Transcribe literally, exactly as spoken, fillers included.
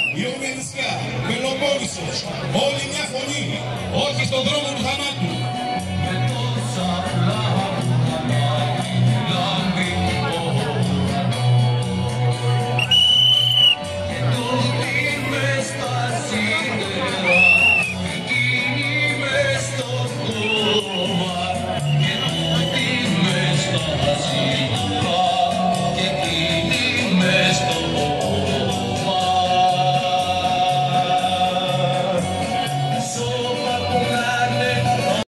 Ιωμενισιά, Πελοπόννησος, όλη μια φωνή, όχι στον δρόμο του θανάτου.